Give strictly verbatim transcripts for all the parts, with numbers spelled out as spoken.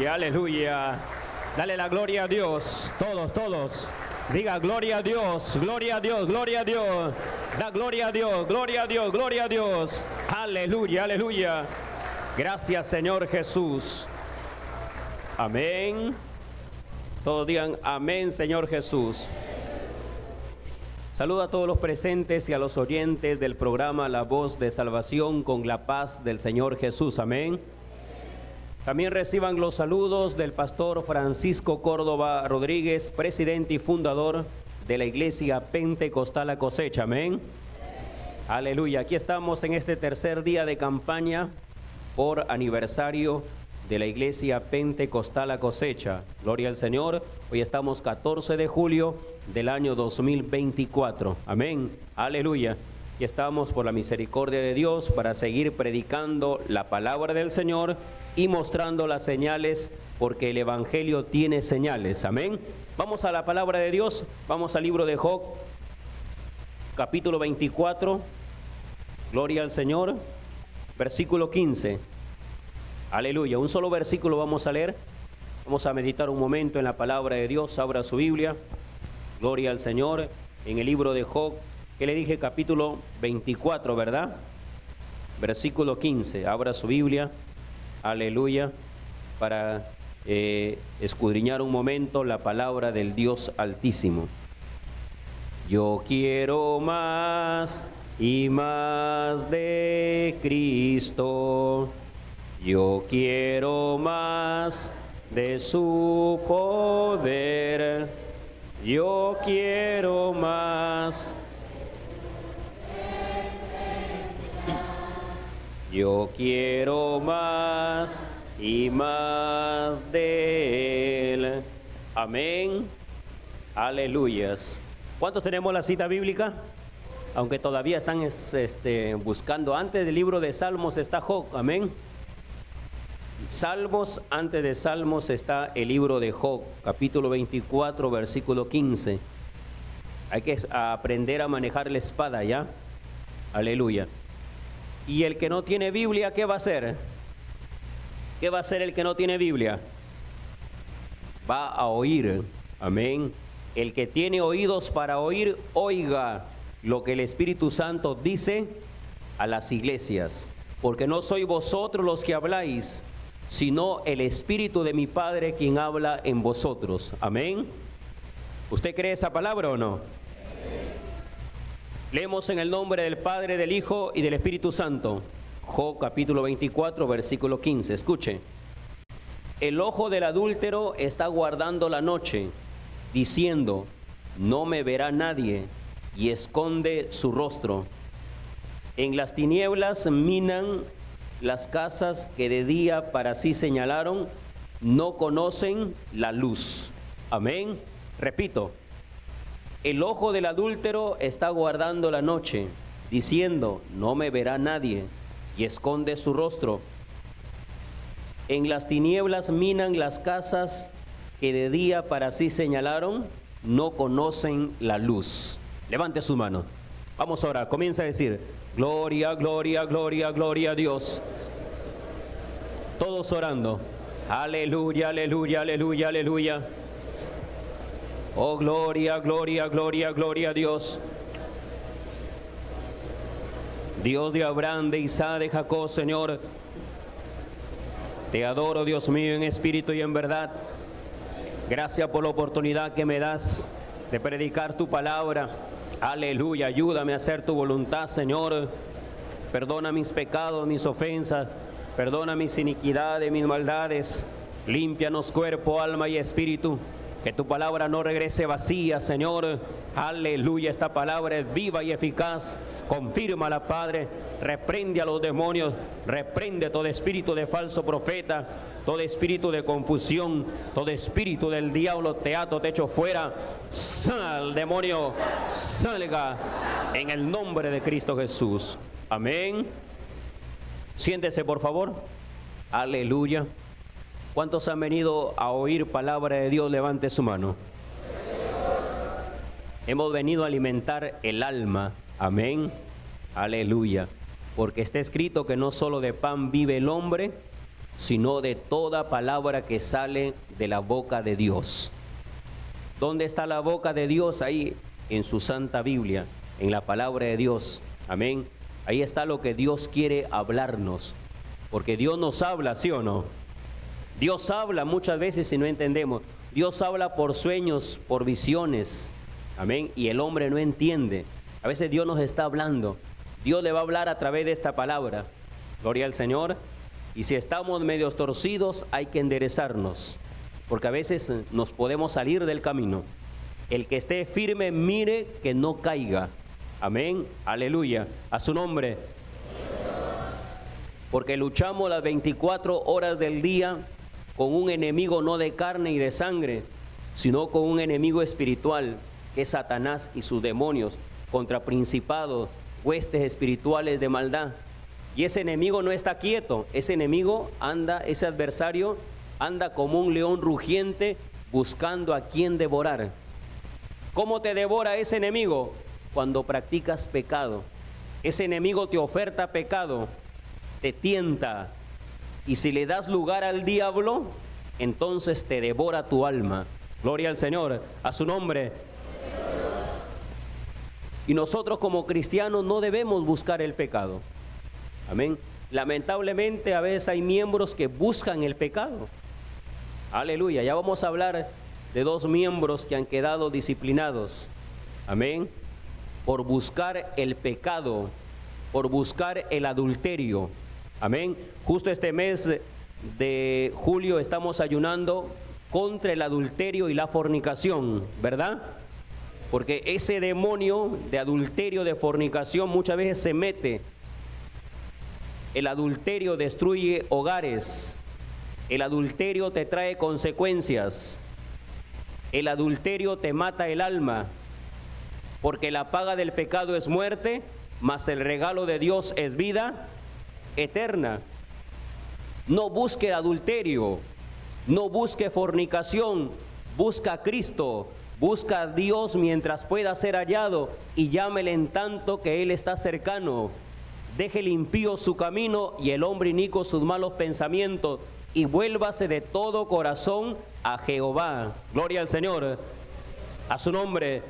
aleluya, aleluya. Dale la gloria a Dios, todos, todos. Diga gloria a Dios, gloria a Dios, gloria a Dios. Da gloria a Dios, gloria a Dios, gloria a Dios. Aleluya, aleluya. Gracias, Señor Jesús. Amén. Todos digan amén, Señor Jesús. Saludo a todos los presentes y a los oyentes del programa La Voz de Salvación con la paz del Señor Jesús. Amén. También reciban los saludos del pastor Francisco Córdoba Rodríguez, presidente y fundador de la Iglesia Pentecostal La Cosecha. Amén. Aleluya. Aquí estamos en este tercer día de campaña por aniversario de la Iglesia Pentecostal La Cosecha. Gloria al Señor. Hoy estamos catorce de julio del año dos mil veinticuatro. Amén. Aleluya. Y estamos por la misericordia de Dios para seguir predicando la palabra del Señor y mostrando las señales, porque el Evangelio tiene señales. Amén. Vamos a la palabra de Dios. Vamos al libro de Job, capítulo veinticuatro. Gloria al Señor. Versículo quince. Aleluya. Un solo versículo vamos a leer. Vamos a meditar un momento en la palabra de Dios. Abra su Biblia. Gloria al Señor. En el libro de Job, que le dije, capítulo veinticuatro, ¿verdad? Versículo quince. Abra su Biblia. Aleluya. Para eh, escudriñar un momento la palabra del Dios Altísimo. Yo quiero más y más de Cristo. Yo quiero más de su poder. Yo quiero más. Yo quiero más y más de Él. Amén. Aleluyas. ¿Cuántos tenemos la cita bíblica? Aunque todavía están este, buscando. Antes del libro de Salmos está Job. Amén. Salmos, antes de Salmos está el libro de Job, capítulo veinticuatro, versículo quince. Hay que aprender a manejar la espada, ¿ya? Aleluya. Y el que no tiene Biblia, ¿qué va a hacer? ¿Qué va a hacer el que no tiene Biblia? Va a oír. Amén. El que tiene oídos para oír, oiga lo que el Espíritu Santo dice a las iglesias. Porque no sois vosotros los que habláis, sino el Espíritu de mi Padre quien habla en vosotros. Amén. ¿Usted cree esa palabra o no? Leemos en el nombre del Padre, del Hijo y del Espíritu Santo. Job capítulo veinticuatro, versículo quince. Escuche. El ojo del adúltero está guardando la noche, diciendo, no me verá nadie, y esconde su rostro. En las tinieblas minan las casas que de día para sí señalaron, no conocen la luz. Amén. Repito. El ojo del adúltero está guardando la noche, diciendo, no me verá nadie, y esconde su rostro. En las tinieblas minan las casas que de día para sí señalaron, no conocen la luz. Levante su mano. Vamos a orar. Comienza a decir, gloria, gloria, gloria, gloria a Dios. Todos orando. Aleluya, aleluya, aleluya, aleluya. Oh, gloria, gloria, gloria, gloria a Dios. Dios de Abraham, de Isaac, de Jacob, Señor. Te adoro, Dios mío, en espíritu y en verdad. Gracias por la oportunidad que me das de predicar tu palabra. Aleluya, ayúdame a hacer tu voluntad, Señor. Perdona mis pecados, mis ofensas. Perdona mis iniquidades, mis maldades. Límpianos cuerpo, alma y espíritu. Que tu palabra no regrese vacía, Señor. Aleluya, esta palabra es viva y eficaz. Confírmala, Padre. Reprende a los demonios. Reprende todo espíritu de falso profeta. Todo espíritu de confusión. Todo espíritu del diablo te ato, te echo fuera. Sal, demonio. Salga en el nombre de Cristo Jesús. Amén. Siéntese, por favor. Aleluya. ¿Cuántos han venido a oír palabra de Dios? Levante su mano. Hemos venido a alimentar el alma. Amén. Aleluya. Porque está escrito que no solo de pan vive el hombre, sino de toda palabra que sale de la boca de Dios. ¿Dónde está la boca de Dios? Ahí, en su Santa Biblia, en la palabra de Dios. Amén. Ahí está lo que Dios quiere hablarnos, porque Dios nos habla, ¿sí o no? Dios habla muchas veces y no entendemos. Dios habla por sueños, por visiones. Amén. Y el hombre no entiende. A veces Dios nos está hablando. Dios le va a hablar a través de esta palabra. Gloria al Señor. Y si estamos medios torcidos, hay que enderezarnos, porque a veces nos podemos salir del camino. El que esté firme, mire que no caiga. Amén. Aleluya. A su nombre. Porque luchamos las veinticuatro horas del día con un enemigo no de carne y de sangre, sino con un enemigo espiritual, que es Satanás y sus demonios, contra principados, huestes espirituales de maldad. Y ese enemigo no está quieto, ese enemigo anda, ese adversario anda como un león rugiente buscando a quien devorar. ¿Cómo te devora ese enemigo? Cuando practicas pecado. Ese enemigo te oferta pecado, te tienta, y si le das lugar al diablo, entonces te devora tu alma. Gloria al Señor, a su nombre. Y nosotros como cristianos no debemos buscar el pecado. Amén. Lamentablemente a veces hay miembros que buscan el pecado. Aleluya. Ya vamos a hablar de dos miembros que han quedado disciplinados. Amén. Por buscar el pecado, por buscar el adulterio. Amén. Justo este mes de julio estamos ayunando contra el adulterio y la fornicación, ¿verdad? Porque ese demonio de adulterio, de fornicación, muchas veces se mete. El adulterio destruye hogares. El adulterio te trae consecuencias. El adulterio te mata el alma. Porque la paga del pecado es muerte, mas el regalo de Dios es vida eterna. No busque adulterio, no busque fornicación, busca a Cristo, busca a Dios mientras pueda ser hallado y llámele en tanto que Él está cercano. Deje el impío su camino y el hombre inicuo sus malos pensamientos, y vuélvase de todo corazón a Jehová. Gloria al Señor, a su nombre.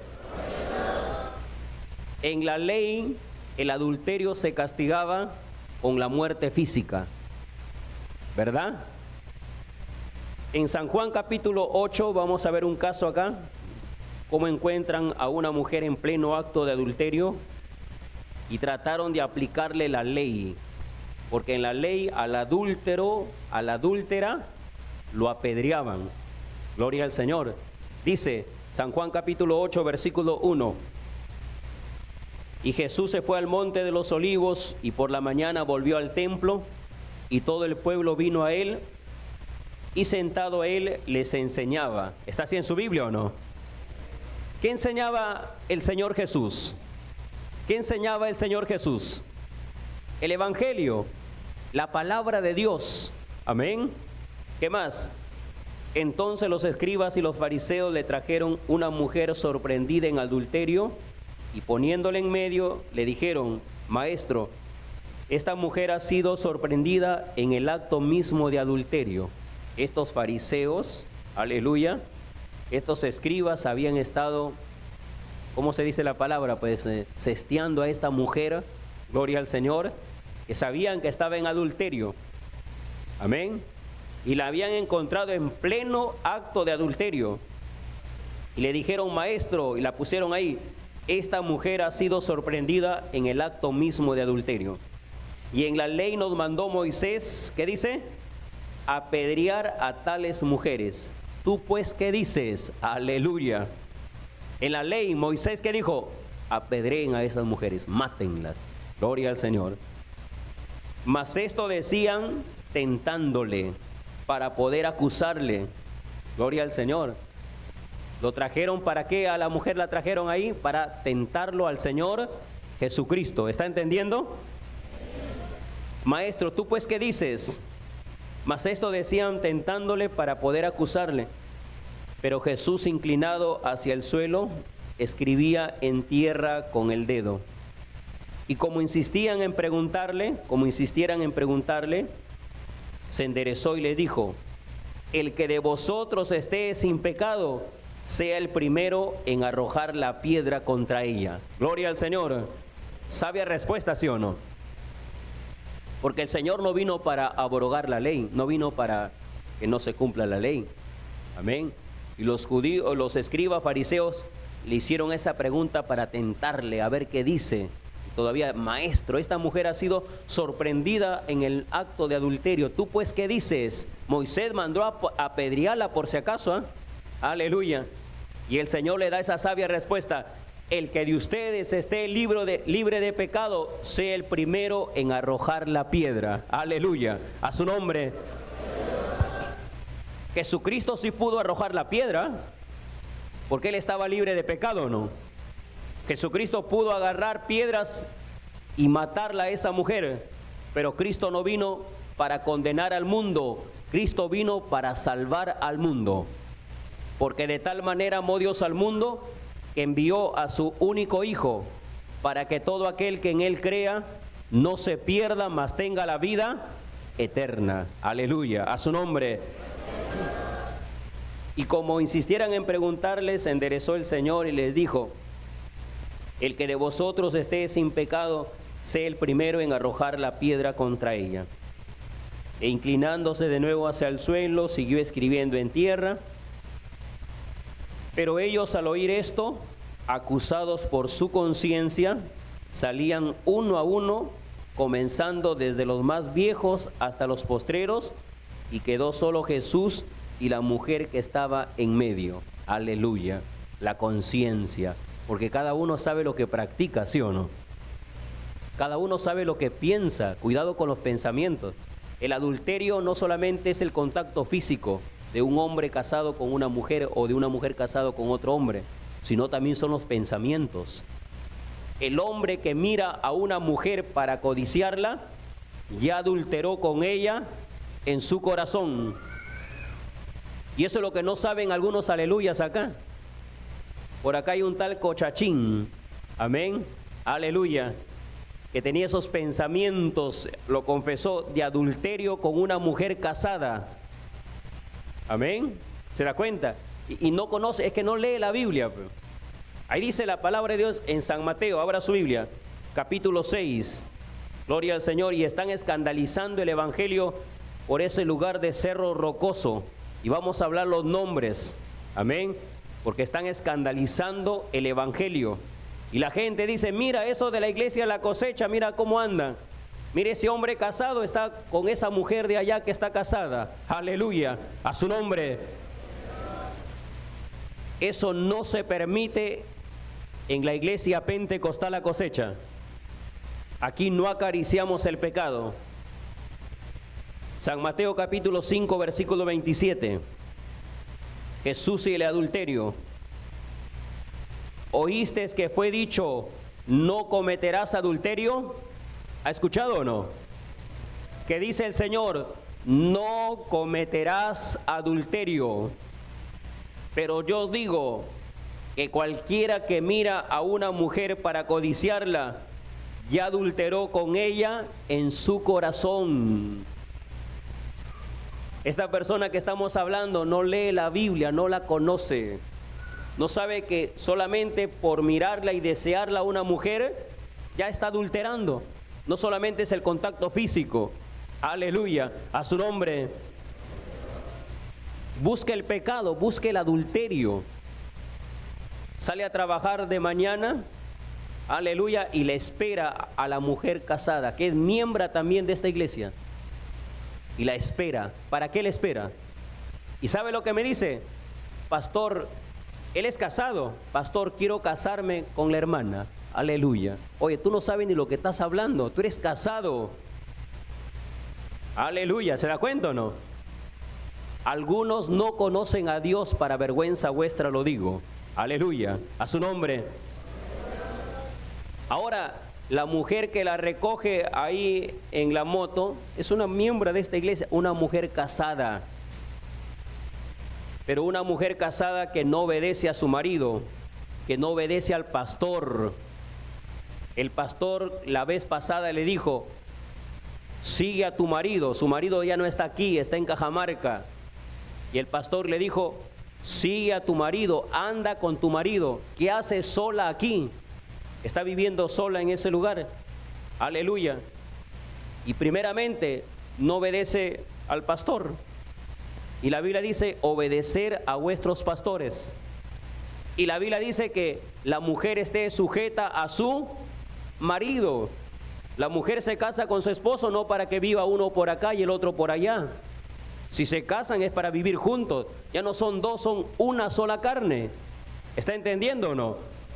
En la ley, el adulterio se castigaba con la muerte física, ¿verdad? En San Juan capítulo ocho vamos a ver un caso acá, cómo encuentran a una mujer en pleno acto de adulterio y trataron de aplicarle la ley, porque en la ley al adúltero, a la adúltera, lo apedreaban. Gloria al Señor. Dice San Juan capítulo ocho, versículo uno. Y Jesús se fue al monte de los olivos y por la mañana volvió al templo, y todo el pueblo vino a él, y sentado él les enseñaba. ¿Está así en su Biblia o no? ¿Qué enseñaba el Señor Jesús? ¿Qué enseñaba el Señor Jesús? El Evangelio, la palabra de Dios. Amén. ¿Qué más? Entonces los escribas y los fariseos le trajeron una mujer sorprendida en adulterio, y poniéndole en medio le dijeron: Maestro, esta mujer ha sido sorprendida en el acto mismo de adulterio. Estos fariseos, aleluya, estos escribas habían estado, ¿cómo se dice la palabra? Pues eh, cesteando a esta mujer, gloria al Señor, que sabían que estaba en adulterio. Amén. Y la habían encontrado en pleno acto de adulterio. Y le dijeron: Maestro, y la pusieron ahí: esta mujer ha sido sorprendida en el acto mismo de adulterio. Y en la ley nos mandó Moisés, ¿qué dice? Apedrear a tales mujeres. Tú pues, ¿qué dices? Aleluya. En la ley, Moisés, ¿qué dijo? Apedreen a esas mujeres, mátenlas. Gloria al Señor. Mas esto decían tentándole para poder acusarle. Gloria al Señor. ¿Lo trajeron para qué? A la mujer la trajeron ahí para tentarlo al Señor Jesucristo. ¿Está entendiendo? Maestro, ¿tú pues qué dices? Mas esto decían tentándole para poder acusarle. Pero Jesús, inclinado hacia el suelo, escribía en tierra con el dedo. Y como insistían en preguntarle, como insistieran en preguntarle, se enderezó y le dijo: el que de vosotros esté sin pecado, sea el primero en arrojar la piedra contra ella. Gloria al Señor. Sabia respuesta, ¿sí o no? Porque el Señor no vino para abrogar la ley, no vino para que no se cumpla la ley. Amén. Y los judíos, los escribas fariseos le hicieron esa pregunta para tentarle a ver qué dice. Todavía: maestro, esta mujer ha sido sorprendida en el acto de adulterio. ¿Tú pues qué dices? Moisés mandó a apedrearla por si acaso, ¿eh? Aleluya. Y el Señor le da esa sabia respuesta: el que de ustedes esté libre de, libre de pecado, sea el primero en arrojar la piedra. Aleluya. A su nombre. Jesucristo sí pudo arrojar la piedra, porque Él estaba libre de pecado, ¿o no? Jesucristo pudo agarrar piedras y matarla a esa mujer, pero Cristo no vino para condenar al mundo, Cristo vino para salvar al mundo. Porque de tal manera amó Dios al mundo, que envió a su único Hijo, para que todo aquel que en Él crea no se pierda, mas tenga la vida eterna. Aleluya, a su nombre. Y como insistieran en preguntarles, se enderezó el Señor y les dijo: el que de vosotros esté sin pecado, sea el primero en arrojar la piedra contra ella. E inclinándose de nuevo hacia el suelo, siguió escribiendo en tierra. Pero ellos, al oír esto, acusados por su conciencia, salían uno a uno, comenzando desde los más viejos hasta los postreros, y quedó solo Jesús y la mujer que estaba en medio. Aleluya, la conciencia. Porque cada uno sabe lo que practica, ¿sí o no? Cada uno sabe lo que piensa. Cuidado con los pensamientos. El adulterio no solamente es el contacto físico de un hombre casado con una mujer o de una mujer casado con otro hombre, sino también son los pensamientos. El hombre que mira a una mujer para codiciarla, ya adulteró con ella en su corazón. Y eso es lo que no saben algunos aleluyas acá. Por acá hay un tal Cochachín, amén, aleluya, que tenía esos pensamientos, lo confesó, de adulterio con una mujer casada, amén, ¿se da cuenta? Y, y no conoce, es que no lee la Biblia. Pero. Ahí dice la palabra de Dios en San Mateo, abra su Biblia, capítulo seis, gloria al Señor, y están escandalizando el Evangelio por ese lugar de Cerro Rocoso, y vamos a hablar los nombres, amén, porque están escandalizando el Evangelio. Y la gente dice: mira eso de la iglesia La Cosecha, mira cómo anda. Mire, ese hombre casado está con esa mujer de allá que está casada. Aleluya, a su nombre. Eso no se permite en la iglesia Pentecostal La Cosecha. Aquí no acariciamos el pecado. San Mateo capítulo cinco, versículo veintisiete. Jesús y el adulterio. ¿Oíste que fue dicho: no cometerás adulterio? ¿Ha escuchado o no? ¿Qué dice el Señor? No cometerás adulterio. Pero yo digo que cualquiera que mira a una mujer para codiciarla, ya adulteró con ella en su corazón. Esta persona que estamos hablando no lee la Biblia, no la conoce. No sabe que solamente por mirarla y desearla a una mujer, ya está adulterando. No solamente es el contacto físico. Aleluya, a su nombre. Busque el pecado, busque el adulterio. Sale a trabajar de mañana, aleluya, y le espera a la mujer casada, que es miembro también de esta iglesia. Y la espera. ¿Para qué le espera? ¿Y sabe lo que me dice? Pastor, él es casado. Pastor, quiero casarme con la hermana. Aleluya. Oye, tú no sabes ni lo que estás hablando. Tú eres casado. Aleluya. ¿Se da cuenta o no? Algunos no conocen a Dios, para vergüenza vuestra lo digo. Aleluya. A su nombre. Ahora, la mujer que la recoge ahí en la moto es una miembro de esta iglesia, una mujer casada. Pero una mujer casada que no obedece a su marido, que no obedece al pastor. El pastor la vez pasada le dijo: sigue a tu marido. Su marido ya no está aquí, está en Cajamarca. Y el pastor le dijo, sigue a tu marido, anda con tu marido. ¿Qué hace sola aquí? Está viviendo sola en ese lugar. Aleluya. Y primeramente no obedece al pastor. Y la Biblia dice, obedecer a vuestros pastores. Y la Biblia dice que la mujer esté sujeta a su marido. La mujer se casa con su esposo no para que viva uno por acá y el otro por allá. Si se casan es para vivir juntos. Ya no son dos, son una sola carne. ¿Está entendiendo o no?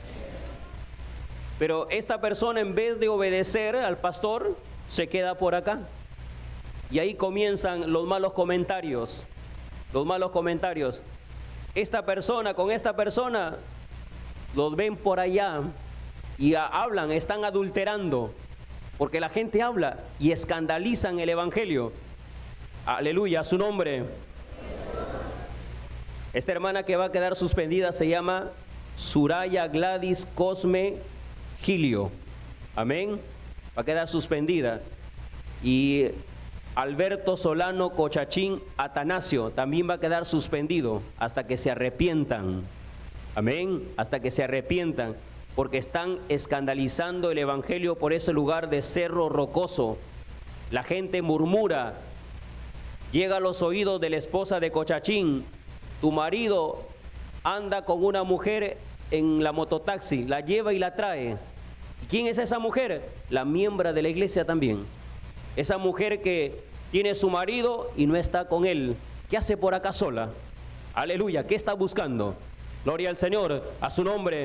Pero esta persona, en vez de obedecer al pastor, se queda por acá. Y ahí comienzan los malos comentarios. Los malos comentarios. Esta persona con esta persona, los ven por allá y hablan, están adulterando. Porque la gente habla y escandalizan el evangelio. Aleluya, a su nombre. Esta hermana que va a quedar suspendida se llama Suraya Gladys Cosme Gilio. Amén. Va a quedar suspendida. Y Alberto Solano Cochachín Atanasio también va a quedar suspendido hasta que se arrepientan. Amén. Hasta que se arrepientan. Porque están escandalizando el evangelio por ese lugar de Cerro Rocoso. La gente murmura. Llega a los oídos de la esposa de Cochachín, tu marido anda con una mujer en la mototaxi, la lleva y la trae. ¿Quién es esa mujer? La miembro de la iglesia también. Esa mujer que tiene su marido y no está con él. ¿Qué hace por acá sola? Aleluya, ¿qué está buscando? Gloria al Señor, a su nombre.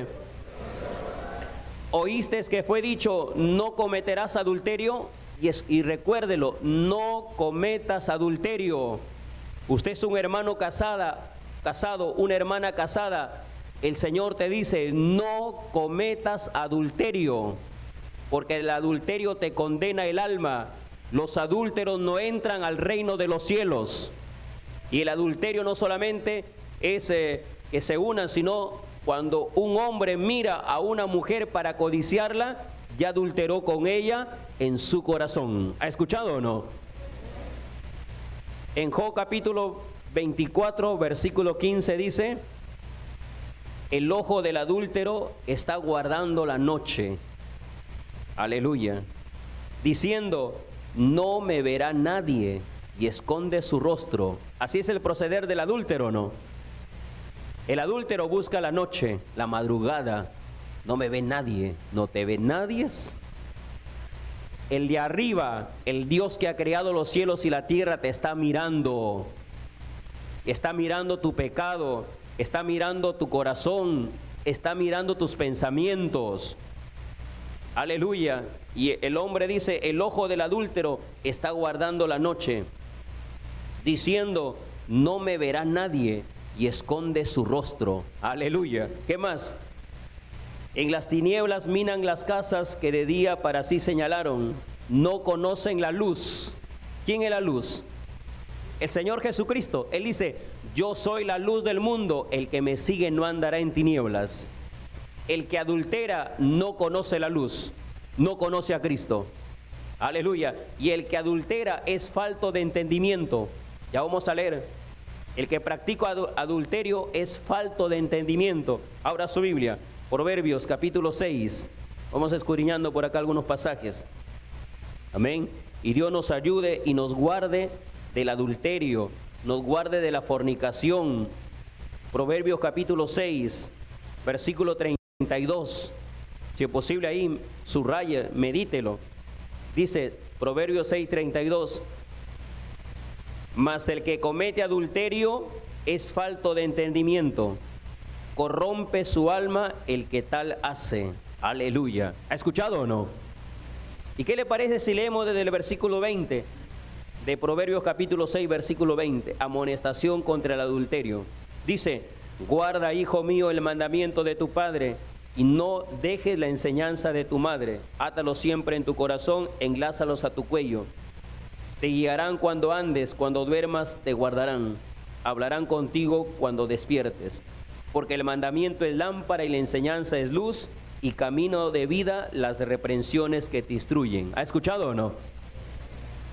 Oíste que fue dicho, no cometerás adulterio. Y, es, y recuérdelo, no cometas adulterio. Usted es un hermano casada, casado, una hermana casada. El Señor te dice, no cometas adulterio, porque el adulterio te condena el alma. Los adúlteros no entran al reino de los cielos. Y el adulterio no solamente es eh, que se unan, sino cuando un hombre mira a una mujer para codiciarla, ya adulteró con ella en su corazón. ¿Ha escuchado o no? En Job capítulo veinticuatro, versículo quince dice, el ojo del adúltero está guardando la noche. Aleluya. Diciendo, no me verá nadie, y esconde su rostro. Así es el proceder del adúltero, ¿no? El adúltero busca la noche, la madrugada. No me ve nadie, no te ve nadie. El de arriba, el Dios que ha creado los cielos y la tierra, te está mirando. Está mirando tu pecado, está mirando tu corazón, está mirando tus pensamientos. Aleluya. Y el hombre dice, el ojo del adúltero está guardando la noche, diciendo, no me verá nadie, y esconde su rostro. Aleluya. ¿Qué más? En las tinieblas minan las casas que de día para sí señalaron. No conocen la luz. ¿Quién es la luz? El Señor Jesucristo. Él dice, yo soy la luz del mundo. El que me sigue no andará en tinieblas. El que adultera no conoce la luz. No conoce a Cristo. Aleluya. Y el que adultera es falto de entendimiento. Ya vamos a leer. El que practica adulterio es falto de entendimiento. Abra su Biblia. Proverbios capítulo seis. Vamos escudriñando por acá algunos pasajes. Amén. Y Dios nos ayude y nos guarde del adulterio, nos guarde de la fornicación. Proverbios capítulo seis, versículo treinta y dos. Si es posible ahí, subraye, medítelo. Dice Proverbios seis, treinta y dos. Mas el que comete adulterio es falto de entendimiento. Corrompe su alma el que tal hace. Aleluya. ¿Ha escuchado o no? ¿Y qué le parece si leemos desde el versículo veinte de Proverbios capítulo seis, versículo veinte? Amonestación contra el adulterio. Dice, guarda, hijo mío, el mandamiento de tu padre y no dejes la enseñanza de tu madre. Átalos siempre en tu corazón, englázalos a tu cuello. Te guiarán cuando andes, cuando duermas te guardarán. Hablarán contigo cuando despiertes. Porque el mandamiento es lámpara y la enseñanza es luz, y camino de vida las reprensiones que te instruyen. ¿Ha escuchado o no?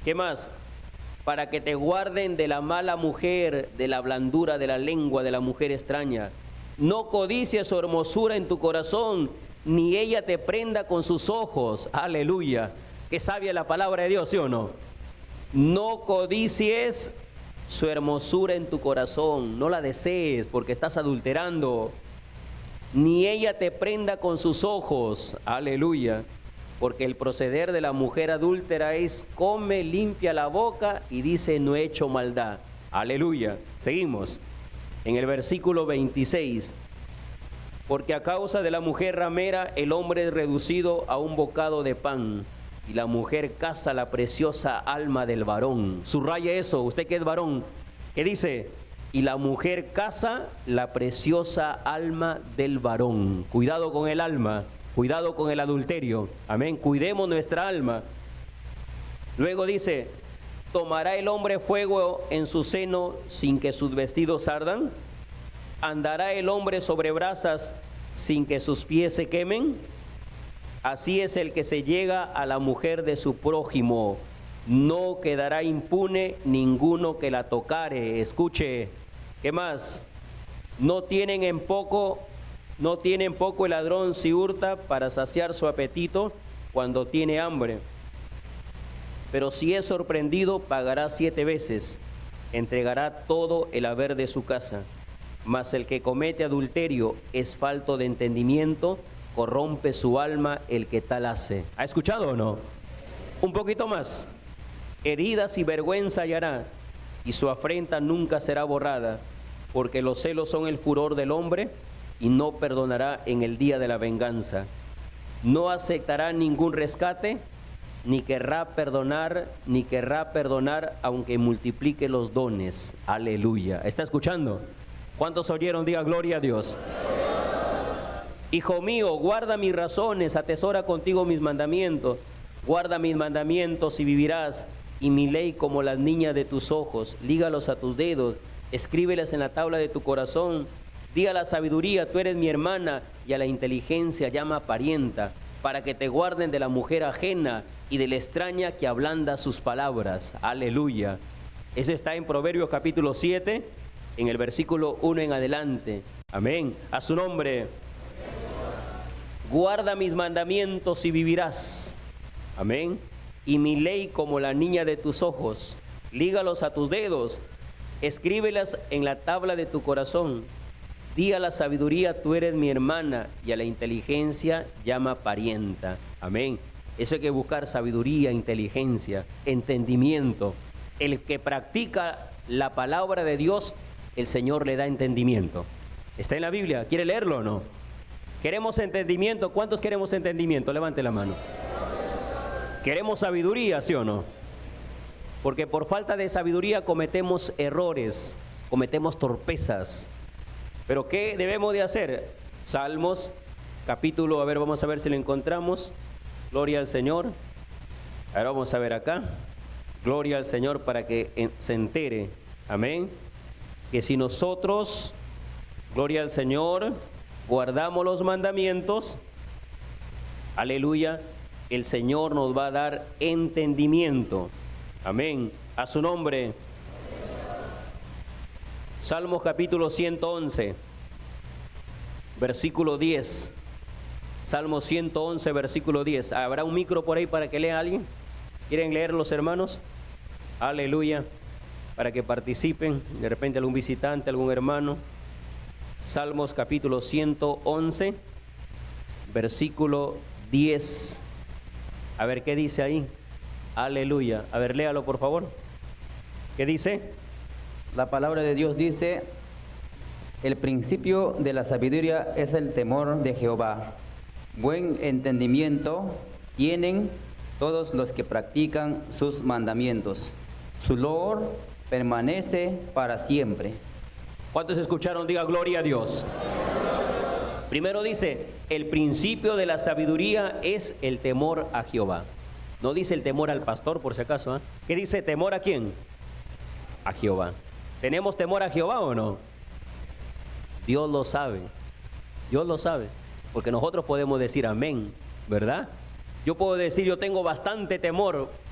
¿Qué más? Para que te guarden de la mala mujer, de la blandura de la lengua de la mujer extraña. No codicies su hermosura en tu corazón, ni ella te prenda con sus ojos. Aleluya. Qué sabia la palabra de Dios, ¿sí o no? No codicies su hermosura en tu corazón, no la desees porque estás adulterando. Ni ella te prenda con sus ojos. Aleluya. Porque el proceder de la mujer adúltera es come, limpia la boca y dice no he hecho maldad. Aleluya. Seguimos. En el versículo veintiséis. Porque a causa de la mujer ramera el hombre es reducido a un bocado de pan. Y la mujer caza la preciosa alma del varón. Subraya eso, usted que es varón. ¿Qué dice? Y la mujer caza la preciosa alma del varón. Cuidado con el alma, cuidado con el adulterio. Amén, cuidemos nuestra alma. Luego dice, ¿tomará el hombre fuego en su seno sin que sus vestidos ardan? ¿Andará el hombre sobre brasas sin que sus pies se quemen? Así es el que se llega a la mujer de su prójimo, no quedará impune ninguno que la tocare. Escuche, ¿qué más? No tienen en poco, no tienen poco el ladrón si hurta para saciar su apetito cuando tiene hambre. Pero si es sorprendido, pagará siete veces, entregará todo el haber de su casa. Mas el que comete adulterio es falto de entendimiento, corrompe su alma el que tal hace. ¿Ha escuchado o no? Un poquito más. Heridas y vergüenza hallará, y su afrenta nunca será borrada, porque los celos son el furor del hombre, y no perdonará en el día de la venganza. No aceptará ningún rescate, ni querrá perdonar, ni querrá perdonar, aunque multiplique los dones. Aleluya. ¿Está escuchando? ¿Cuántos oyeron? Diga gloria a Dios. Hijo mío, guarda mis razones, atesora contigo mis mandamientos. Guarda mis mandamientos y vivirás, y mi ley como las niñas de tus ojos. Lígalos a tus dedos, escríbelas en la tabla de tu corazón. Di a la sabiduría, tú eres mi hermana, y a la inteligencia llama parienta, para que te guarden de la mujer ajena y de la extraña que ablanda sus palabras. Aleluya. Eso está en Proverbios capítulo siete, en el versículo uno en adelante. Amén. A su nombre. Guarda mis mandamientos y vivirás. Amén. Y mi ley como la niña de tus ojos. Lígalos a tus dedos. Escríbelas en la tabla de tu corazón. Di a la sabiduría, tú eres mi hermana, y a la inteligencia llama parienta. Amén. Eso hay que buscar: sabiduría, inteligencia, entendimiento. El que practica la palabra de Dios, el Señor le da entendimiento. Está en la Biblia. ¿Quiere leerlo o no? ¿Queremos entendimiento? ¿Cuántos queremos entendimiento? Levante la mano. ¿Queremos sabiduría, sí o no? Porque por falta de sabiduría cometemos errores, cometemos torpezas. Pero ¿qué debemos de hacer? Salmos, capítulo, a ver, vamos a ver si lo encontramos. Gloria al Señor. Ahora vamos a ver acá. Gloria al Señor para que se entere. Amén. Que si nosotros, gloria al Señor, guardamos los mandamientos, aleluya, el Señor nos va a dar entendimiento. Amén. A su nombre. Salmos capítulo ciento once, versículo diez. Salmos ciento once, versículo diez. ¿Habrá un micro por ahí para que lea alguien? ¿Quieren leer los hermanos? Aleluya. Para que participen, de repente algún visitante, algún hermano. Salmos capítulo ciento once, versículo diez. A ver qué dice ahí. Aleluya. A ver, léalo por favor. ¿Qué dice? La palabra de Dios dice: el principio de la sabiduría es el temor de Jehová. Buen entendimiento tienen todos los que practican sus mandamientos. Su loor permanece para siempre. ¿Cuántos escucharon? Diga gloria a Dios. Primero dice, el principio de la sabiduría es el temor a Jehová. No dice el temor al pastor, por si acaso, ¿eh? ¿Qué dice? ¿Temor a quién? A Jehová. ¿Tenemos temor a Jehová o no? Dios lo sabe. Dios lo sabe. Porque nosotros podemos decir amén, ¿verdad? Yo puedo decir, yo tengo bastante temor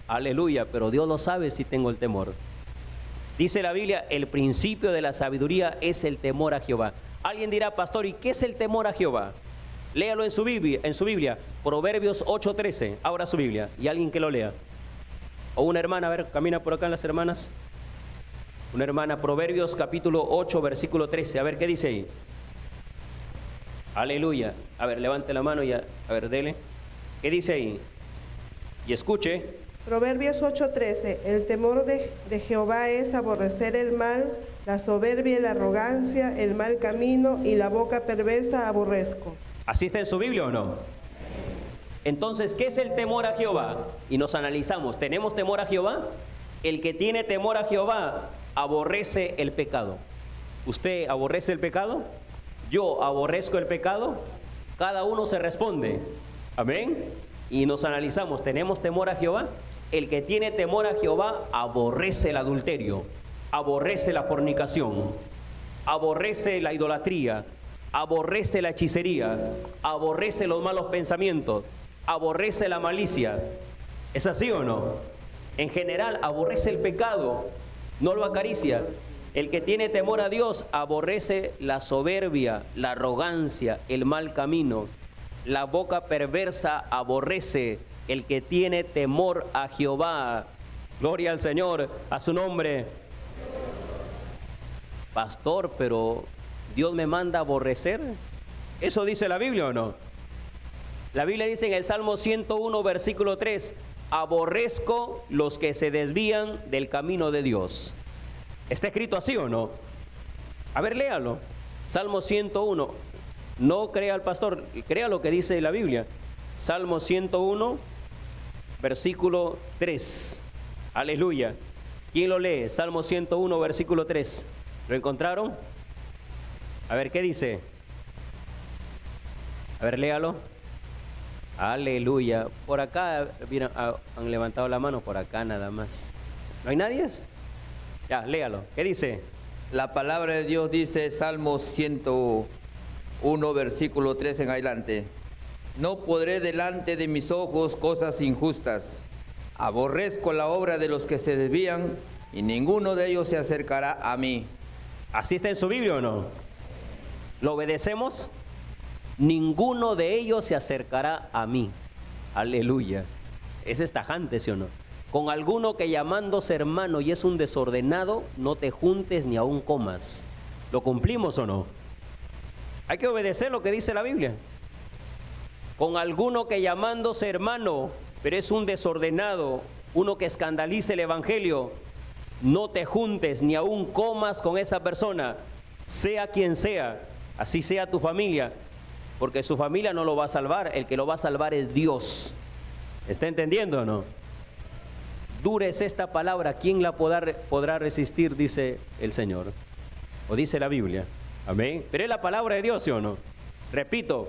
Aleluya, pero Dios lo sabe si tengo el temor. Dice la Biblia, el principio de la sabiduría es el temor a Jehová. Alguien dirá, pastor, ¿y qué es el temor a Jehová? Léalo en su Biblia, en su Biblia, Proverbios ocho trece. Abra su Biblia y alguien que lo lea. O una hermana, a ver, camina por acá las hermanas. Una hermana, Proverbios capítulo ocho, versículo trece. A ver, ¿qué dice ahí? Aleluya. A ver, levante la mano y a, a ver, dele. ¿Qué dice ahí? Y escuche. Proverbios ocho trece. El temor de, de Jehová es aborrecer el mal, la soberbia y la arrogancia, el mal camino y la boca perversa aborrezco. ¿Así está en su Biblia o no? Entonces, ¿qué es el temor a Jehová? Y nos analizamos. ¿Tenemos temor a Jehová? El que tiene temor a Jehová aborrece el pecado. ¿Usted aborrece el pecado? ¿Yo aborrezco el pecado? Cada uno se responde. Amén. Y nos analizamos. ¿Tenemos temor a Jehová? El que tiene temor a Jehová aborrece el adulterio, aborrece la fornicación, aborrece la idolatría, aborrece la hechicería, aborrece los malos pensamientos, aborrece la malicia. ¿Es así o no? En general, aborrece el pecado, no lo acaricia. El que tiene temor a Dios aborrece la soberbia, la arrogancia, el mal camino. La boca perversa aborrece el que tiene temor a Jehová. Gloria al Señor, a su nombre. Pastor, pero ¿Dios me manda a aborrecer? ¿Eso dice la Biblia o no? La Biblia dice en el Salmo ciento uno, versículo tres, aborrezco los que se desvían del camino de Dios. ¿Está escrito así o no? A ver, léalo. Salmo ciento uno. No crea al pastor, crea lo que dice la Biblia. Salmo ciento uno, versículo tres. Aleluya. ¿Quién lo lee? Salmo ciento uno, versículo tres. ¿Lo encontraron? A ver, ¿qué dice? A ver, léalo. Aleluya. Por acá, mira, han levantado la mano, por acá nada más. ¿No hay nadie? Ya, léalo. ¿Qué dice? La palabra de Dios dice, Salmo ciento uno, versículo tres en adelante. No podré delante de mis ojos cosas injustas. Aborrezco la obra de los que se desvían y ninguno de ellos se acercará a mí. ¿Así está en su Biblia o no? ¿Lo obedecemos? Ninguno de ellos se acercará a mí. Aleluya. Ese es tajante, ¿sí o no? Con alguno que llamándose hermano y es un desordenado, no te juntes ni aún comas. ¿Lo cumplimos o no? Hay que obedecer lo que dice la Biblia. Con alguno que llamándose hermano, pero es un desordenado, uno que escandalice el evangelio, no te juntes ni aún comas con esa persona, sea quien sea, así sea tu familia, porque su familia no lo va a salvar, el que lo va a salvar es Dios. ¿Está entendiendo o no? Dura es esta palabra, ¿quién la podrá, podrá resistir? Dice el Señor, o dice la Biblia. Amén. Pero es la palabra de Dios, ¿sí o no? Repito,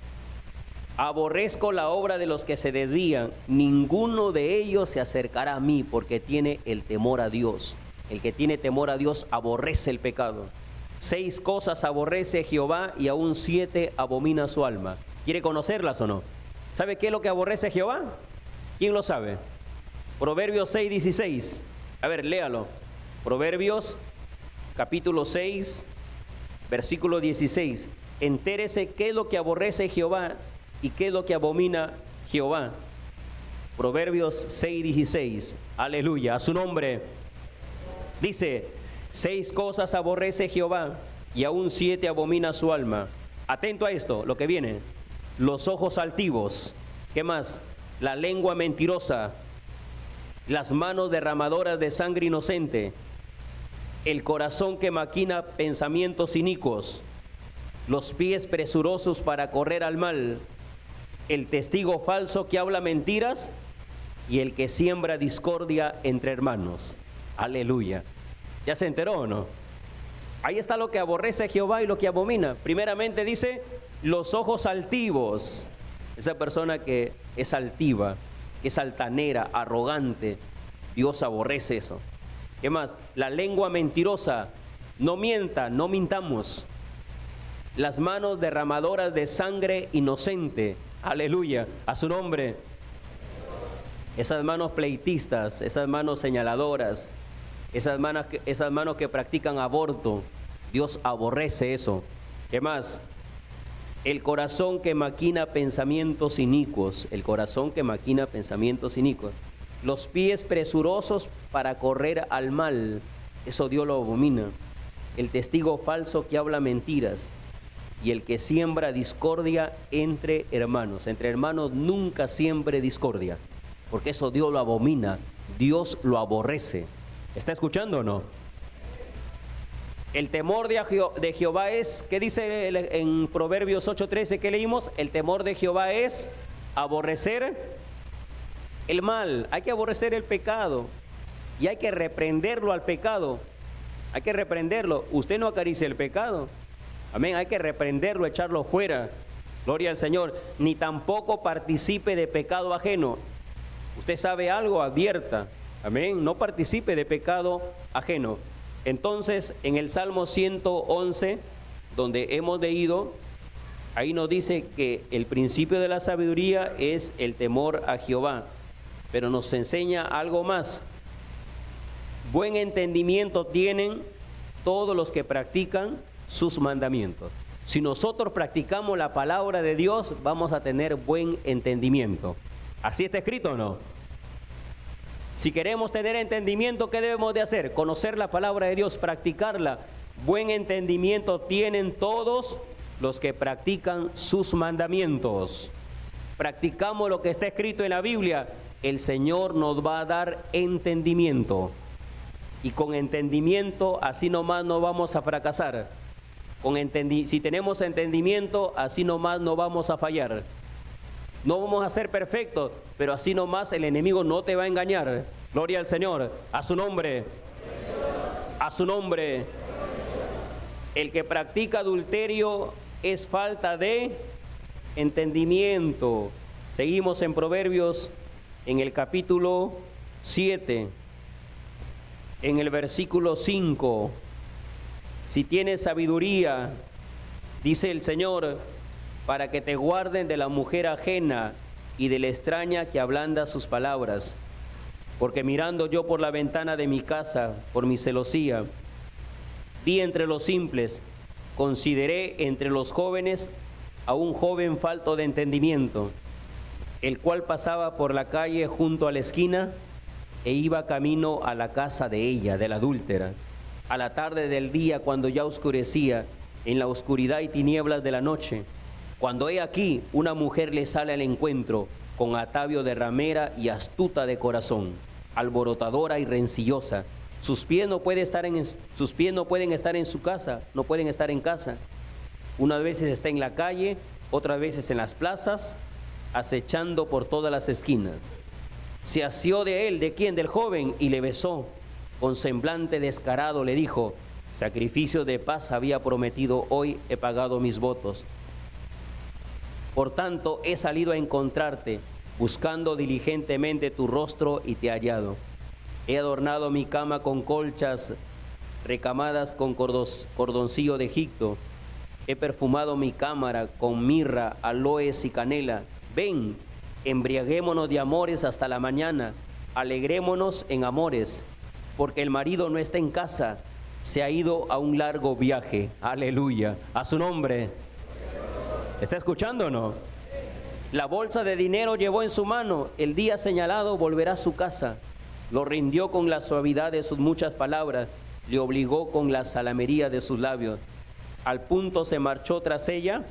aborrezco la obra de los que se desvían, ninguno de ellos se acercará a mí, porque tiene el temor a Dios. El que tiene temor a Dios aborrece el pecado. Seis cosas aborrece Jehová y aún siete abomina su alma. ¿Quiere conocerlas o no? ¿Sabe qué es lo que aborrece Jehová? ¿Quién lo sabe? Proverbios seis, dieciséis. A ver, léalo. Proverbios capítulo seis, versículo dieciséis. Entérese qué es lo que aborrece Jehová y qué es lo que abomina Jehová. Proverbios seis, dieciséis. Aleluya, a su nombre. Dice, seis cosas aborrece Jehová y aún siete abomina su alma. Atento a esto, lo que viene. Los ojos altivos. ¿Qué más? La lengua mentirosa. Las manos derramadoras de sangre inocente. El corazón que maquina pensamientos inicuos. Los pies presurosos para correr al mal. El testigo falso que habla mentiras y el que siembra discordia entre hermanos. Aleluya. ¿Ya se enteró o no? Ahí está lo que aborrece Jehová y lo que abomina. Primeramente dice, los ojos altivos. Esa persona que es altiva, que es altanera, arrogante, Dios aborrece eso. ¿Qué más? La lengua mentirosa. No mienta, no mintamos. Las manos derramadoras de sangre inocente. Aleluya, a su nombre. esas manos pleitistas, esas manos señaladoras, esas manos que, esas manos que practican aborto, Dios aborrece eso. ¿Qué más? El corazón que maquina pensamientos inicuos, el corazón que maquina pensamientos inicuos. Los pies presurosos para correr al mal, eso Dios lo abomina. El testigo falso que habla mentiras y el que siembra discordia entre hermanos. Entre hermanos nunca siembre discordia, porque eso Dios lo abomina, Dios lo aborrece. ¿Está escuchando o no? El temor de, Jeho- de Jehová es, ¿qué dice el- en Proverbios ocho trece que leímos? El temor de Jehová es aborrecer el mal. Hay que aborrecer el pecado y hay que reprenderlo al pecado. Hay que reprenderlo. Usted no acaricia el pecado. Amén. Hay que reprenderlo, echarlo fuera. Gloria al Señor. Ni tampoco participe de pecado ajeno. Usted sabe algo, advierta. Amén. No participe de pecado ajeno. Entonces, en el Salmo ciento once, donde hemos leído, ahí nos dice que el principio de la sabiduría es el temor a Jehová, pero nos enseña algo más. Buen entendimiento tienen todos los que practican sus mandamientos. Si nosotros practicamos la palabra de Dios, vamos a tener buen entendimiento. ¿Así está escrito o no? Si queremos tener entendimiento, ¿qué debemos de hacer? Conocer la palabra de Dios, practicarla. Buen entendimiento tienen todos los que practican sus mandamientos. Practicamos lo que está escrito en la Biblia, el Señor nos va a dar entendimiento. Y con entendimiento, así nomás no vamos a fracasar. Con entendi- si tenemos entendimiento, así nomás no vamos a fallar. No vamos a ser perfectos, pero así nomás el enemigo no te va a engañar. Gloria al Señor, a su nombre, a su nombre. El que practica adulterio es falta de entendimiento. Seguimos en Proverbios, en el capítulo siete, en el versículo cinco. Si tienes sabiduría, dice el Señor, para que te guarden de la mujer ajena y de la extraña que ablanda sus palabras. Porque mirando yo por la ventana de mi casa, por mi celosía, vi entre los simples, consideré entre los jóvenes a un joven falto de entendimiento, el cual pasaba por la calle junto a la esquina e iba camino a la casa de ella, de la adúltera, a la tarde del día, cuando ya oscurecía, en la oscuridad y tinieblas de la noche. Cuando he aquí, una mujer le sale al encuentro, con atavio de ramera y astuta de corazón, alborotadora y rencillosa. Sus pies no pueden estar en, sus pies no pueden estar en su casa, no pueden estar en casa. Unas veces está en la calle, otras veces en las plazas, acechando por todas las esquinas. Se asió de él, ¿de quién? Del joven, y le besó. Con semblante descarado le dijo: sacrificio de paz había prometido, hoy he pagado mis votos. Por tanto, he salido a encontrarte, buscando diligentemente tu rostro y te he hallado. He adornado mi cama con colchas recamadas con cordos, cordoncillo de Egipto. He perfumado mi cámara con mirra, aloes y canela. Ven, embriaguémonos de amores hasta la mañana, alegrémonos en amores, porque el marido no está en casa, se ha ido a un largo viaje. Aleluya, a su nombre. ¿Está escuchando o no? La bolsa de dinero llevó en su mano, el día señalado volverá a su casa. Lo rindió con la suavidad de sus muchas palabras, le obligó con la salamería de sus labios. Al punto se marchó tras ella,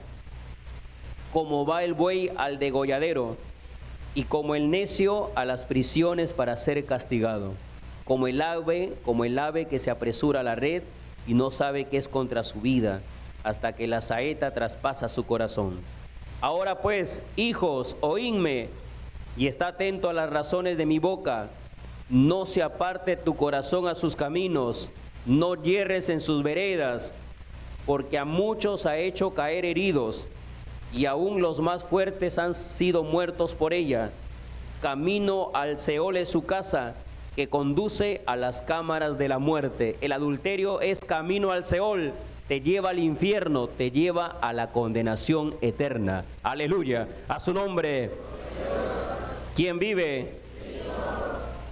como va el buey al degolladero, y como el necio a las prisiones para ser castigado. Como el ave, como el ave que se apresura a la red y no sabe que es contra su vida, hasta que la saeta traspasa su corazón. Ahora pues, hijos, oídme, y está atento a las razones de mi boca. No se aparte tu corazón a sus caminos, no yerres en sus veredas, porque a muchos ha hecho caer heridos, y aún los más fuertes han sido muertos por ella. Camino al Seol es su casa, que conduce a las cámaras de la muerte. El adulterio es camino al Seol, te lleva al infierno, te lleva a la condenación eterna. Aleluya, a su nombre. ¿Quién vive?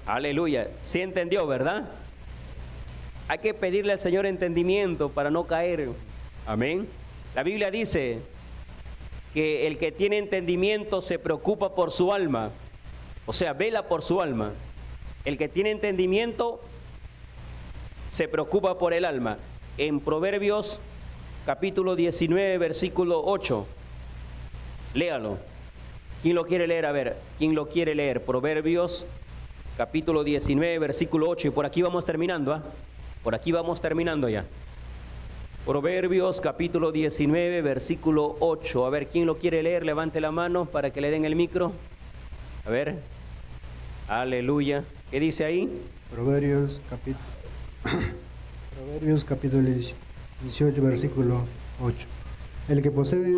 Aleluya. ¿Sí entendió, verdad? Hay que pedirle al Señor entendimiento para no caer. Amén. La Biblia dice que el que tiene entendimiento se preocupa por su alma. O sea, vela por su alma. El que tiene entendimiento se preocupa por el alma. En Proverbios capítulo diecinueve, versículo ocho. Léalo. ¿Quién lo quiere leer? A ver, ¿quién lo quiere leer? Proverbios capítulo diecinueve, versículo ocho. Y por aquí vamos terminando, ¿ah? Por aquí vamos terminando ya. Proverbios capítulo diecinueve, versículo ocho. A ver, ¿quién lo quiere leer? Levante la mano para que le den el micro. A ver. Aleluya. ¿Qué dice ahí? Proverbios capítulo, Proverbios capítulo dieciocho, versículo ocho. El que posee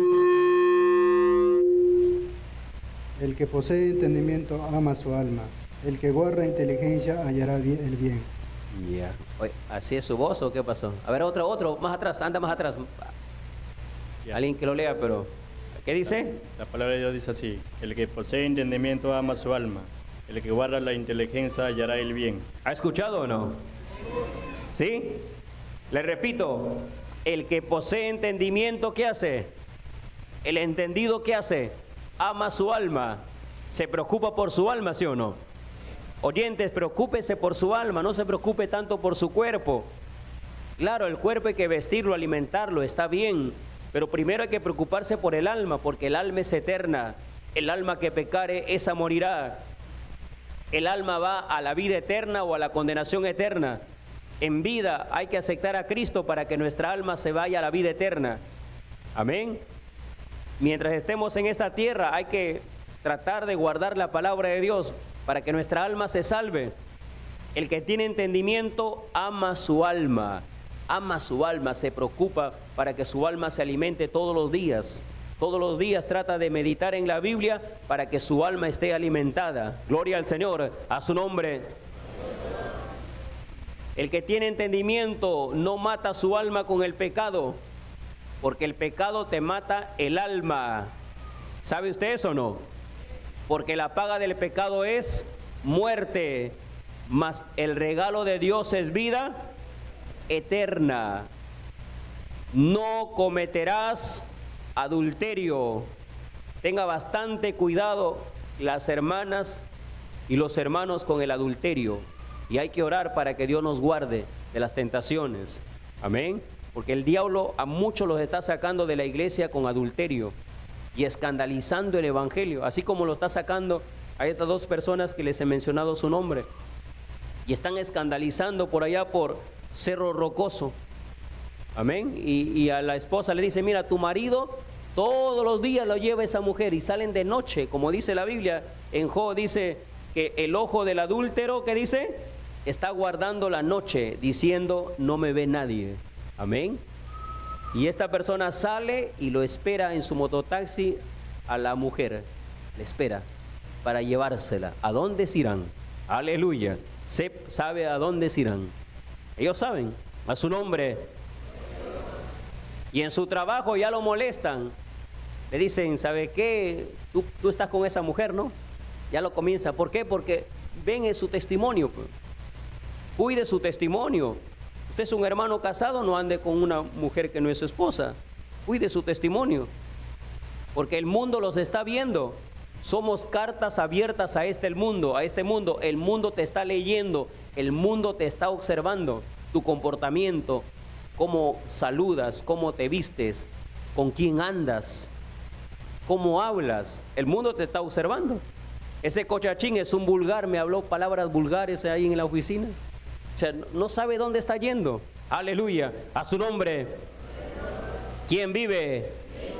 el que posee entendimiento ama su alma. El que guarda inteligencia hallará bien, el bien. Ya. Yeah. Oye, ¿así es su voz o qué pasó? A ver, otro, otro, más atrás, anda más atrás. Yeah. Alguien que lo lea, pero... ¿Qué dice? La palabra de Dios dice así: el que posee entendimiento ama su alma, el que guarda la inteligencia hallará el bien. ¿Ha escuchado o no? ¿Sí? Le repito, el que posee entendimiento, ¿qué hace? El entendido, ¿qué hace? Ama su alma, se preocupa por su alma, ¿sí o no? Oyentes, preocúpese por su alma, no se preocupe tanto por su cuerpo. Claro, el cuerpo hay que vestirlo, alimentarlo, está bien, pero primero hay que preocuparse por el alma, porque el alma es eterna. El alma que pecare, esa morirá. El alma va a la vida eterna o a la condenación eterna. En vida hay que aceptar a Cristo para que nuestra alma se vaya a la vida eterna. Amén. Mientras estemos en esta tierra hay que tratar de guardar la palabra de Dios para que nuestra alma se salve. El que tiene entendimiento ama su alma, ama su alma, se preocupa para que su alma se alimente todos los días. Todos los días trata de meditar en la Biblia para que su alma esté alimentada. Gloria al Señor, a su nombre. El que tiene entendimiento no mata su alma con el pecado, porque el pecado te mata el alma. ¿Sabe usted eso o no? Porque la paga del pecado es muerte, mas el regalo de Dios es vida eterna. No cometerás adulterio. Tenga bastante cuidado las hermanas y los hermanos con el adulterio. Y hay que orar para que Dios nos guarde de las tentaciones. Amén. Porque el diablo a muchos los está sacando de la iglesia con adulterio y escandalizando el evangelio, así como lo está sacando a estas dos personas que les he mencionado su nombre, y están escandalizando por allá por Cerro Rocoso. Amén. Y, y a la esposa le dice: mira, tu marido todos los días lo lleva esa mujer, y salen de noche, como dice la Biblia en Job, dice que el ojo del adúltero, ¿qué dice? Está guardando la noche, diciendo: no me ve nadie. Amén. Y esta persona sale y lo espera en su mototaxi a la mujer, le espera para llevársela. ¿A dónde se irán? Aleluya. Se sabe a dónde se irán. Ellos saben, a su nombre. Y en su trabajo ya lo molestan. Le dicen: ¿sabe qué? Tú, tú estás con esa mujer, ¿no? Ya lo comienza. ¿Por qué? Porque ven en su testimonio. Pues. Cuide su testimonio. Usted es un hermano casado, no ande con una mujer que no es su esposa. Cuide su testimonio. Porque el mundo los está viendo. Somos cartas abiertas a este mundo, a este mundo. El mundo te está leyendo, el mundo te está observando. Tu comportamiento, cómo saludas, cómo te vistes, con quién andas, cómo hablas. El mundo te está observando. Ese cochachín es un vulgar, me habló palabras vulgares ahí en la oficina. O sea, no sabe dónde está yendo. Aleluya, a su nombre. ¿Quién vive?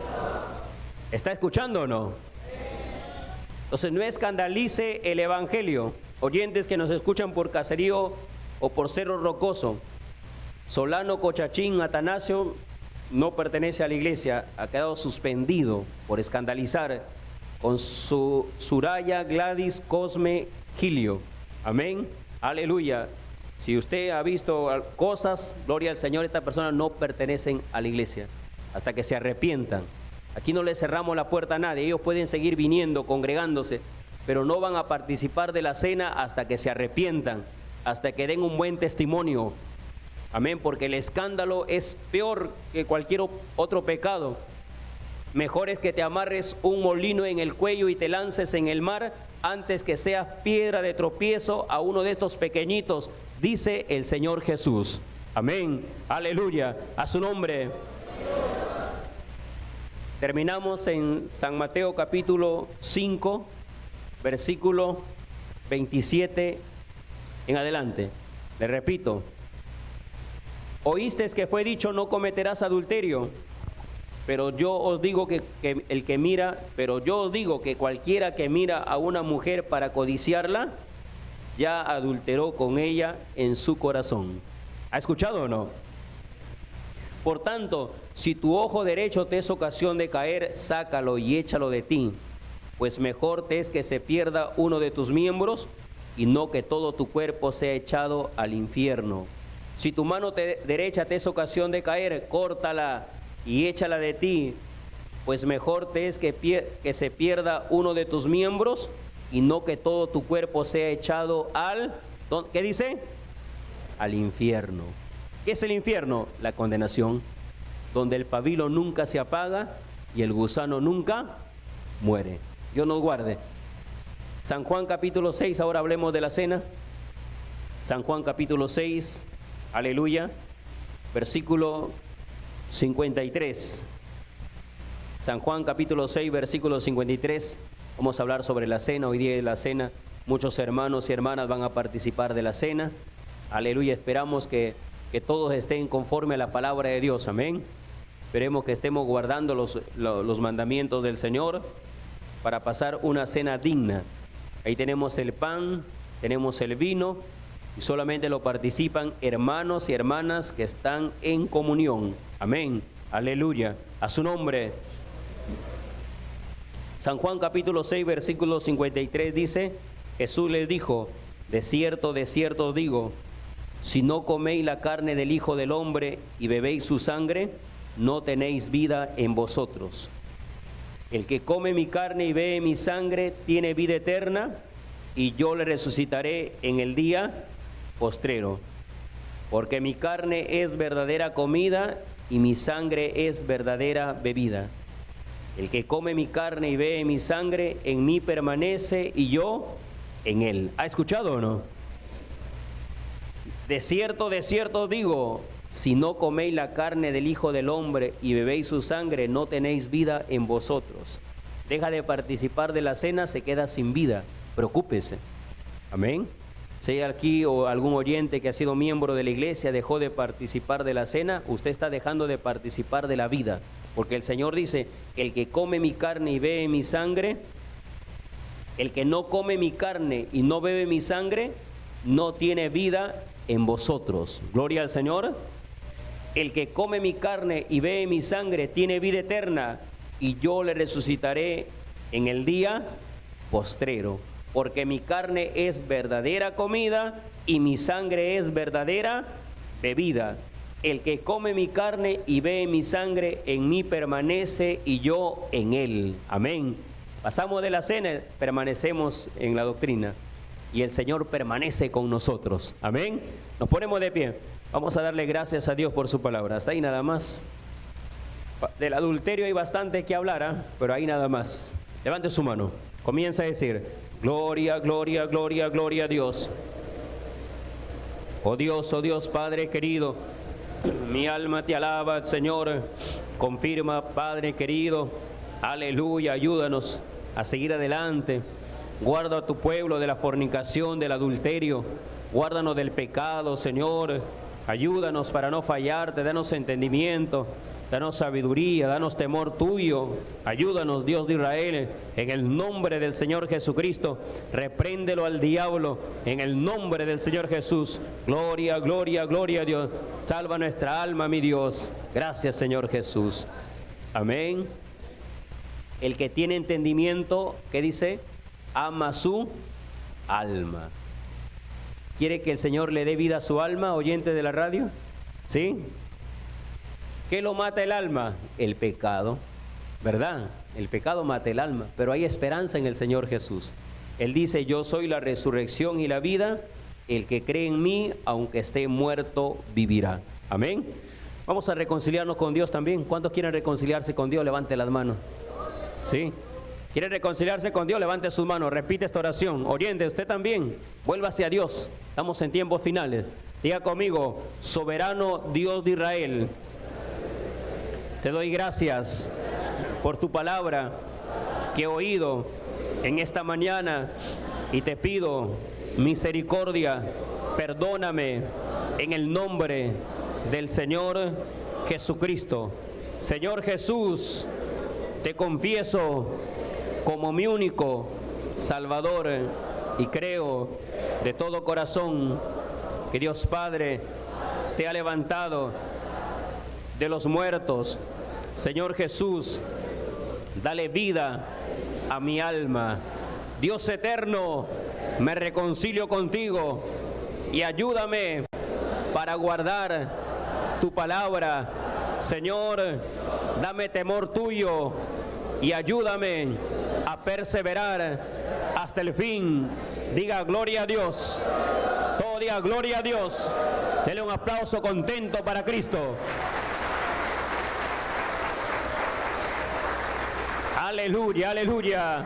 ¿Está escuchando o no? Entonces no escandalice el evangelio. Oyentes que nos escuchan por Caserío o por Cerro Rocoso, Solano, Cochachín, Atanasio no pertenece a la iglesia, ha quedado suspendido por escandalizar con su Suraya, Gladys, Cosme, Gilio. Amén, aleluya. Si usted ha visto cosas, gloria al Señor, estas personas no pertenecen a la iglesia hasta que se arrepientan. Aquí no le cerramos la puerta a nadie, ellos pueden seguir viniendo, congregándose, pero no van a participar de la cena hasta que se arrepientan, hasta que den un buen testimonio. Amén, porque el escándalo es peor que cualquier otro pecado. Mejor es que te amarres un molino en el cuello y te lances en el mar antes que seas piedra de tropiezo a uno de estos pequeñitos, dice el Señor Jesús. Amén, aleluya, a su nombre. Terminamos en San Mateo capítulo cinco, versículo veintisiete en adelante. Le repito, oísteis que fue dicho, no cometerás adulterio. Pero yo os digo que, que el que mira, pero yo os digo que cualquiera que mira a una mujer para codiciarla, ya adulteró con ella en su corazón. ¿Ha escuchado o no? Por tanto, si tu ojo derecho te es ocasión de caer, sácalo y échalo de ti, pues mejor te es que se pierda uno de tus miembros y no que todo tu cuerpo sea echado al infierno. Si tu mano te, derecha te es ocasión de caer, córtala y échala de ti, pues mejor te es que, pie, que se pierda uno de tus miembros y no que todo tu cuerpo sea echado al, ¿qué dice? Al infierno. ¿Qué es el infierno? La condenación, donde el pabilo nunca se apaga y el gusano nunca muere. Dios nos guarde. San Juan capítulo seis, ahora hablemos de la cena. San Juan capítulo seis, aleluya, versículo cincuenta y tres. San Juan capítulo seis, versículo cincuenta y tres. Vamos a hablar sobre la cena. Hoy día de la cena, muchos hermanos y hermanas van a participar de la cena. Aleluya, esperamos que, que todos estén conforme a la palabra de Dios. Amén. Esperemos que estemos guardando los, los, los mandamientos del Señor para pasar una cena digna. Ahí tenemos el pan, tenemos el vino, y solamente lo participan hermanos y hermanas que están en comunión. Amén, aleluya, a su nombre. San Juan capítulo seis, versículo cincuenta y tres dice, Jesús les dijo, de cierto, de cierto os digo, si no coméis la carne del Hijo del Hombre y bebéis su sangre, no tenéis vida en vosotros. El que come mi carne y bebe mi sangre tiene vida eterna, y yo le resucitaré en el día postrero. Porque mi carne es verdadera comida y mi sangre es verdadera bebida. El que come mi carne y bebe mi sangre, en mí permanece y yo en él. ¿Ha escuchado o no? De cierto, de cierto digo, si no coméis la carne del Hijo del Hombre y bebéis su sangre, no tenéis vida en vosotros. Deja de participar de la cena, se queda sin vida. Preocúpese. Amén. Si hay aquí o algún oyente que ha sido miembro de la iglesia, dejó de participar de la cena, usted está dejando de participar de la vida. Porque el Señor dice, el que come mi carne y bebe mi sangre, el que no come mi carne y no bebe mi sangre, no tiene vida en vosotros. Gloria al Señor. El que come mi carne y bebe mi sangre tiene vida eterna, y yo le resucitaré en el día postrero. Porque mi carne es verdadera comida y mi sangre es verdadera bebida. El que come mi carne y bebe mi sangre, en mí permanece y yo en él. Amén. Pasamos de la cena, permanecemos en la doctrina y el Señor permanece con nosotros. Amén. Nos ponemos de pie. Vamos a darle gracias a Dios por su palabra. Hasta ahí nada más. Del adulterio hay bastante que hablar, ¿eh? Pero ahí nada más. Levante su mano. Comienza a decir, gloria, gloria, gloria, gloria a Dios. Oh Dios, oh Dios, Padre querido, mi alma te alaba, Señor. Confirma, Padre querido, aleluya, ayúdanos a seguir adelante. Guarda a tu pueblo de la fornicación, del adulterio. Guárdanos del pecado, Señor. Ayúdanos para no fallarte, danos entendimiento, danos sabiduría, danos temor tuyo. Ayúdanos, Dios de Israel, en el nombre del Señor Jesucristo. Repréndelo al diablo, en el nombre del Señor Jesús. Gloria, gloria, gloria a Dios. Salva nuestra alma, mi Dios. Gracias, Señor Jesús. Amén. El que tiene entendimiento, ¿qué dice? Ama su alma. ¿Quiere que el Señor le dé vida a su alma, oyente de la radio? ¿Sí? ¿Qué lo mata el alma? El pecado, ¿verdad? El pecado mata el alma, pero hay esperanza en el Señor Jesús. Él dice, yo soy la resurrección y la vida, el que cree en mí, aunque esté muerto, vivirá. Amén. Vamos a reconciliarnos con Dios también. ¿Cuántos quieren reconciliarse con Dios? Levante las manos. ¿Sí? ¿Quieren reconciliarse con Dios? Levante sus manos. Repite esta oración. Oriente, usted también. Vuélvase a Dios. Estamos en tiempos finales. Diga conmigo, soberano Dios de Israel, te doy gracias por tu palabra que he oído en esta mañana y te pido misericordia, perdóname en el nombre del Señor Jesucristo. Señor Jesús, te confieso como mi único Salvador y creo de todo corazón que Dios Padre te ha levantado de los muertos. Señor Jesús, dale vida a mi alma. Dios eterno, me reconcilio contigo y ayúdame para guardar tu palabra. Señor, dame temor tuyo y ayúdame a perseverar hasta el fin. Diga gloria a Dios. Todo diga gloria a Dios. Dele un aplauso contento para Cristo. Aleluya, aleluya.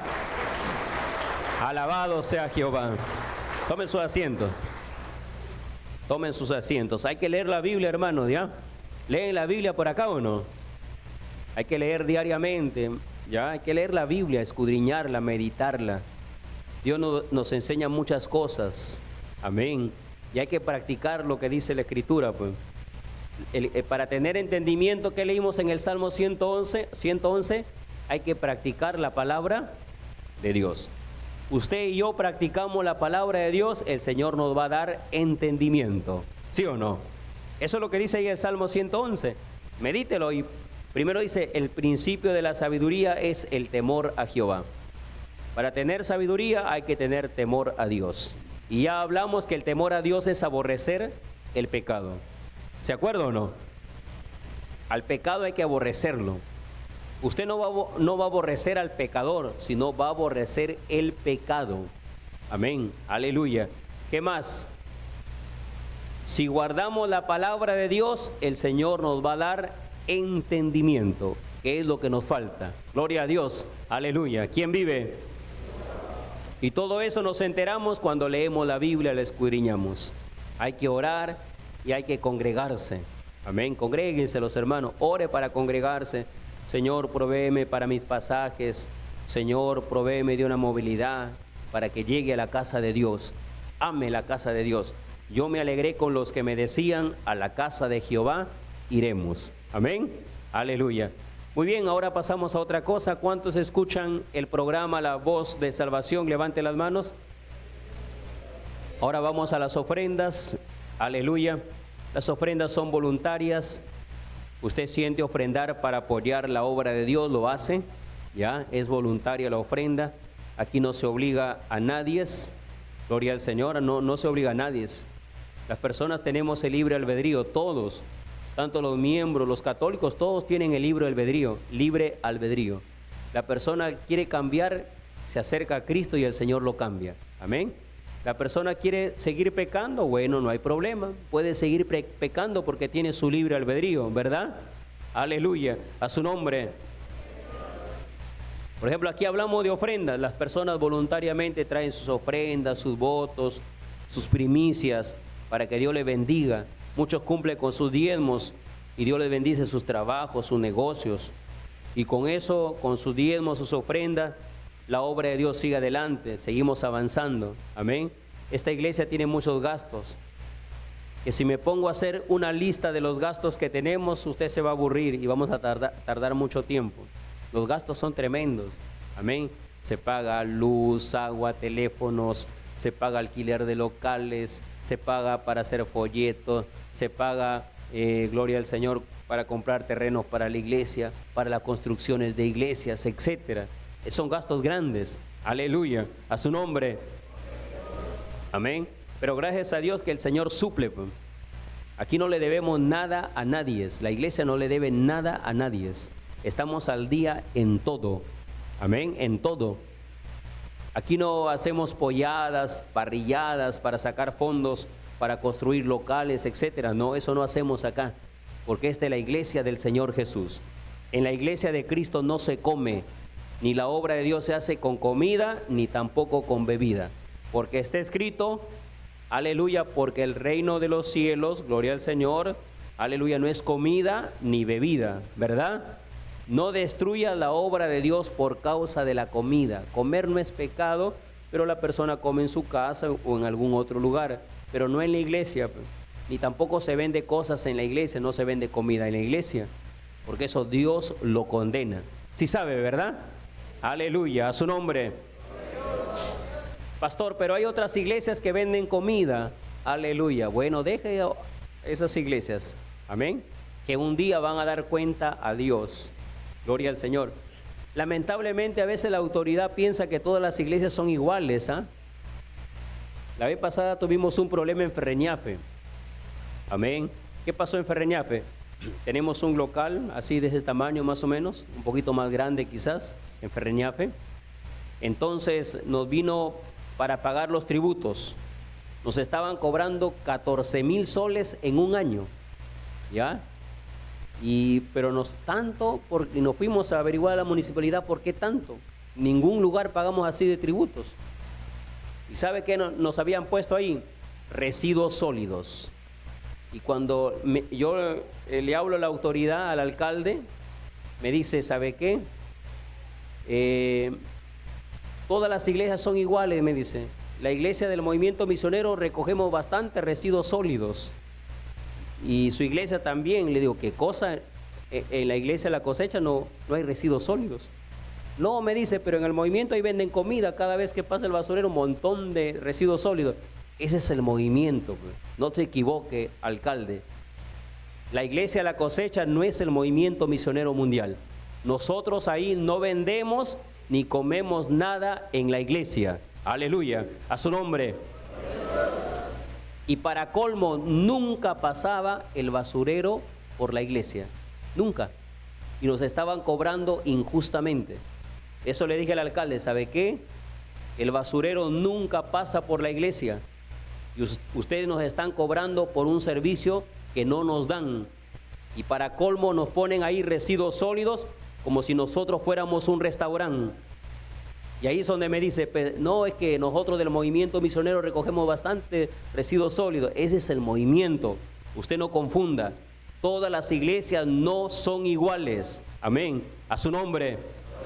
Alabado sea Jehová. Tomen sus asientos. Tomen sus asientos. Hay que leer la Biblia, hermanos, ¿ya? ¿Leen la Biblia por acá o no? Hay que leer diariamente, ¿ya? Hay que leer la Biblia, escudriñarla, meditarla. Dios no, nos enseña muchas cosas. Amén. Y hay que practicar lo que dice la Escritura, pues. El, el, para tener entendimiento que leímos en el Salmo ciento once, ciento once, hay que practicar la palabra de Dios. Usted y yo practicamos la palabra de Dios, el Señor nos va a dar entendimiento. ¿Sí o no? Eso es lo que dice ahí el Salmo ciento once. Medítelo y primero dice, el principio de la sabiduría es el temor a Jehová. Para tener sabiduría hay que tener temor a Dios. Y ya hablamos que el temor a Dios es aborrecer el pecado. ¿Se acuerda o no? Al pecado hay que aborrecerlo. Usted no va, no va a aborrecer al pecador, sino va a aborrecer el pecado. Amén. Aleluya. ¿Qué más? Si guardamos la palabra de Dios, el Señor nos va a dar entendimiento, que es lo que nos falta. Gloria a Dios. Aleluya. ¿Quién vive? Y todo eso nos enteramos cuando leemos la Biblia, la escudriñamos. Hay que orar y hay que congregarse. Amén. Congréguense los hermanos. Ore para congregarse. Señor, provéeme para mis pasajes. Señor, provéeme de una movilidad para que llegue a la casa de Dios. Ame la casa de Dios. Yo me alegré con los que me decían, a la casa de Jehová iremos. Amén. Aleluya. Muy bien, ahora pasamos a otra cosa. ¿Cuántos escuchan el programa La Voz de Salvación? Levante las manos. Ahora vamos a las ofrendas. Aleluya. Las ofrendas son voluntarias. Usted siente ofrendar para apoyar la obra de Dios, lo hace. Ya, es voluntaria la ofrenda. Aquí no se obliga a nadie. Gloria al Señor, no, no se obliga a nadie. Las personas tenemos el libre albedrío, todos. Tanto los miembros, los católicos, todos tienen el libre albedrío, libre albedrío. La persona quiere cambiar, se acerca a Cristo y el Señor lo cambia. Amén. La persona quiere seguir pecando, bueno, no hay problema. Puede seguir pe pecando porque tiene su libre albedrío, ¿verdad? Aleluya, a su nombre. Por ejemplo, aquí hablamos de ofrendas. Las personas voluntariamente traen sus ofrendas, sus votos, sus primicias, para que Dios les bendiga. Muchos cumplen con sus diezmos y Dios les bendice sus trabajos, sus negocios. Y con eso, con sus diezmos, sus ofrendas, la obra de Dios sigue adelante, seguimos avanzando. Amén. Esta iglesia tiene muchos gastos, que si me pongo a hacer una lista de los gastos que tenemos, usted se va a aburrir y vamos a tardar, tardar mucho tiempo. Los gastos son tremendos. Amén. Se paga luz, agua, teléfonos, se paga alquiler de locales, se paga para hacer folletos, se paga, eh, gloria al Señor, para comprar terrenos para la iglesia, para las construcciones de iglesias, etcétera. Son gastos grandes. Aleluya. A su nombre. Amén. Pero gracias a Dios que el Señor suple. Aquí no le debemos nada a nadie. La iglesia no le debe nada a nadie. Estamos al día en todo. Amén. En todo. Aquí no hacemos polladas, parrilladas para sacar fondos, para construir locales, etcétera. No, eso no hacemos acá, porque esta es la iglesia del Señor Jesús. En la iglesia de Cristo no se come, ni la obra de Dios se hace con comida, ni tampoco con bebida. Porque está escrito, aleluya, porque el reino de los cielos, gloria al Señor, aleluya, no es comida ni bebida, ¿verdad? No destruyas la obra de Dios por causa de la comida. Comer no es pecado, pero la persona come en su casa o en algún otro lugar, pero no en la iglesia. Ni tampoco se vende cosas en la iglesia, no se vende comida en la iglesia, porque eso Dios lo condena. Sí sabe, ¿verdad? Aleluya, a su nombre. Pastor, pero hay otras iglesias que venden comida. Aleluya. Bueno, deje esas iglesias, amén, que un día van a dar cuenta a Dios. Gloria al Señor. Lamentablemente a veces la autoridad piensa que todas las iglesias son iguales, ¿ah? La vez pasada tuvimos un problema en Ferreñafe. Amén. ¿Qué pasó en Ferreñafe? Tenemos un local así de ese tamaño más o menos, un poquito más grande quizás, en Ferreñafe. Entonces nos vino para pagar los tributos. Nos estaban cobrando catorce mil soles en un año, ¿ya? Y, pero nos tanto, porque nos fuimos a averiguar a la municipalidad por qué tanto. Ningún lugar pagamos así de tributos. ¿Y sabe qué nos habían puesto ahí? Residuos sólidos. Y cuando me, yo eh, le hablo a la autoridad, al alcalde, me dice, ¿sabe qué? Eh, todas las iglesias son iguales, me dice. La iglesia del movimiento misionero recogemos bastante residuos sólidos. Y su iglesia también. Le digo, ¿qué cosa? En la iglesia de la cosecha no, no hay residuos sólidos. No, me dice, pero en el movimiento ahí venden comida. Cada vez que pasa el basurero, un montón de residuos sólidos. Ese es el movimiento. No te equivoque, alcalde. La iglesia de la cosecha no es el movimiento misionero mundial. Nosotros ahí no vendemos ni comemos nada en la iglesia. Aleluya, a su nombre. Y para colmo, nunca pasaba el basurero por la iglesia, nunca. Y nos estaban cobrando injustamente. Eso le dije al alcalde, ¿sabe qué? El basurero nunca pasa por la iglesia. Y ustedes nos están cobrando por un servicio que no nos dan. Y para colmo nos ponen ahí residuos sólidos como si nosotros fuéramos un restaurante. Y ahí es donde me dice, no, es que nosotros del movimiento misionero recogemos bastante residuos sólidos. Ese es el movimiento. Usted no confunda. Todas las iglesias no son iguales. Amén. A su nombre.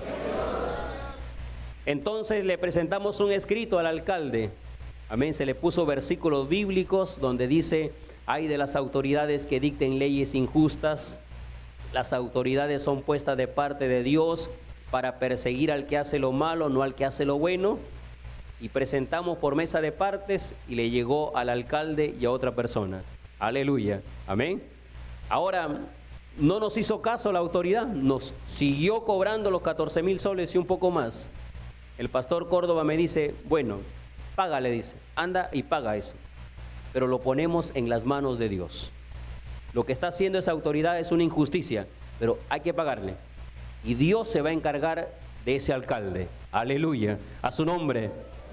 Entonces le presentamos un escrito al alcalde. Amén. Se le puso versículos bíblicos donde dice, hay de las autoridades que dicten leyes injustas. Las autoridades son puestas de parte de Dios para perseguir al que hace lo malo, no al que hace lo bueno. Y presentamos por mesa de partes y le llegó al alcalde y a otra persona. Aleluya. Amén. Ahora, no nos hizo caso la autoridad, nos siguió cobrando los catorce mil soles y un poco más. El pastor Córdoba me dice, bueno, págale, dice, anda y paga eso. Pero lo ponemos en las manos de Dios. Lo que está haciendo esa autoridad es una injusticia, pero hay que pagarle. Y Dios se va a encargar de ese alcalde. Aleluya. A su nombre.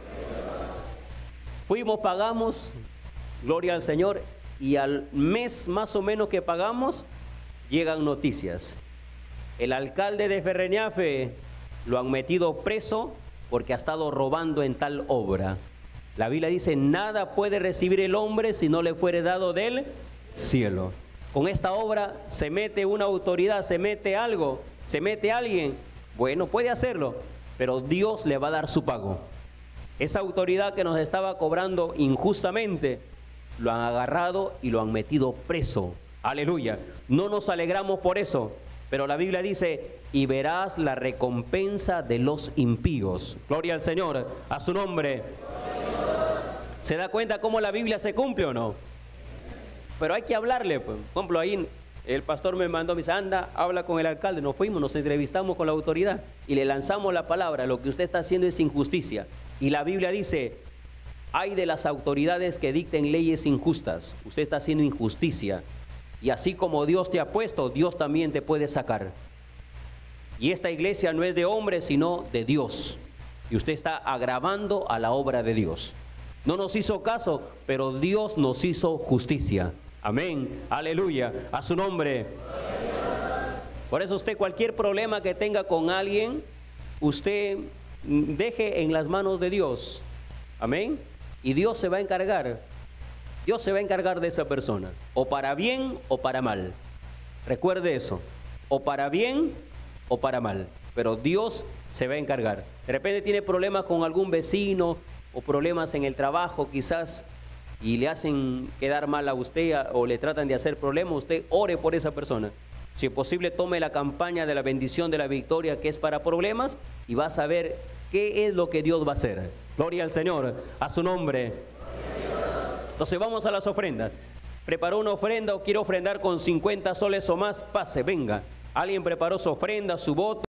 Fuimos, pagamos, gloria al Señor, y al mes más o menos que pagamos, llegan noticias. El alcalde de Ferreñafe lo han metido preso porque ha estado robando en tal obra. La Biblia dice, nada puede recibir el hombre si no le fuere dado del cielo. Con esta obra se mete una autoridad, se mete algo, se mete alguien, bueno, puede hacerlo, pero Dios le va a dar su pago. Esa autoridad que nos estaba cobrando injustamente, lo han agarrado y lo han metido preso. Aleluya. No nos alegramos por eso, pero la Biblia dice, y verás la recompensa de los impíos. Gloria al Señor, a su nombre. ¿Se da cuenta cómo la Biblia se cumple o no? Pero hay que hablarle, pues. Por ejemplo, ahí el pastor me mandó, me dice, anda, habla con el alcalde. Nos fuimos, nos entrevistamos con la autoridad y le lanzamos la palabra. Lo que usted está haciendo es injusticia. Y la Biblia dice, hay de las autoridades que dicten leyes injustas. Usted está haciendo injusticia. Y así como Dios te ha puesto, Dios también te puede sacar. Y esta iglesia no es de hombres, sino de Dios. y usted está agravando a la obra de Dios. No nos hizo caso, pero Dios nos hizo justicia. Amén, aleluya, a su nombre. Por eso usted cualquier problema que tenga con alguien, usted deje en las manos de Dios. Amén. Y Dios se va a encargar. Dios se va a encargar de esa persona, o para bien o para mal. Recuerde eso, o para bien o para mal, pero Dios se va a encargar. De repente tiene problemas con algún vecino o problemas en el trabajo quizás, y le hacen quedar mal a usted o le tratan de hacer problemas, usted ore por esa persona. Si es posible, tome la campaña de la bendición de la victoria, que es para problemas, y va a saber qué es lo que Dios va a hacer. Gloria al Señor, a su nombre. Entonces vamos a las ofrendas. ¿Preparó una ofrenda o quiere ofrendar con cincuenta soles o más? Pase, venga. Alguien preparó su ofrenda, su voto.